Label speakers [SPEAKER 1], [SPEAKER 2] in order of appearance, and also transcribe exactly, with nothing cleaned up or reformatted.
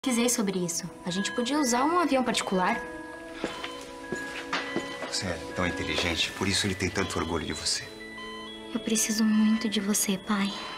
[SPEAKER 1] Pesquisei sobre isso. A gente podia usar um avião particular.
[SPEAKER 2] Você é tão inteligente, por isso ele tem tanto orgulho de você.
[SPEAKER 1] Eu preciso muito de você, pai.